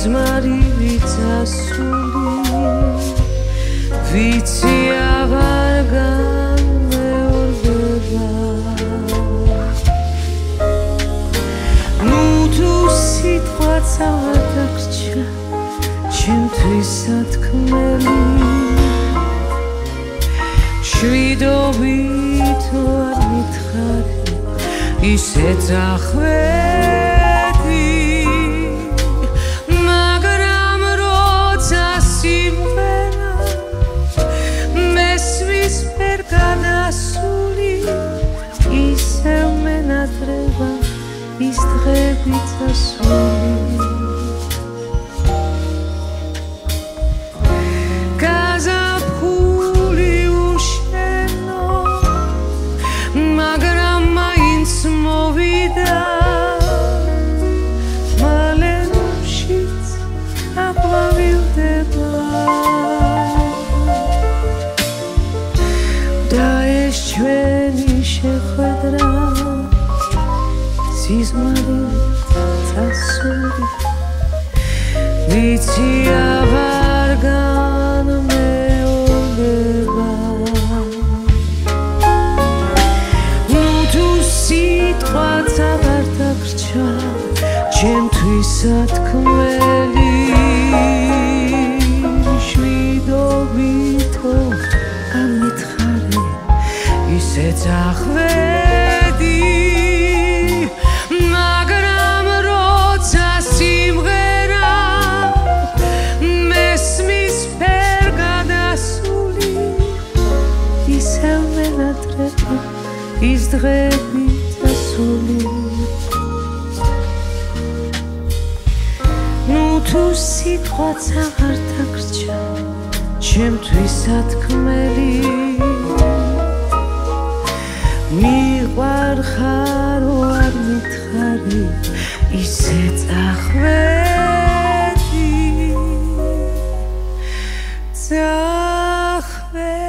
სიზმარი წასული ვიცი აღარ განმეორდება ნუ თუ სიტყვაც აღარ დაგრჩა ჩემთვის სათქმელი შვიდობითო არ მითხარი ისე წახვედი მაგრამ როცა სიმღერა მესმის ვერ გადასული ისევ მენატრება ის დღები წასული ვიცი აღარ განმეორდება ნუ თუ სიტყვაც აღარ დაგრჩა ჩემთვის სათქმელი შვიდობითო არ მითხარი ისე წახვედი ის დღები წასული ნუ თუ სიტყვაც აღარ დაგრჩა ჩემთვის სათქმელი მიყვარხარო არ მითხარი ისე წახვედი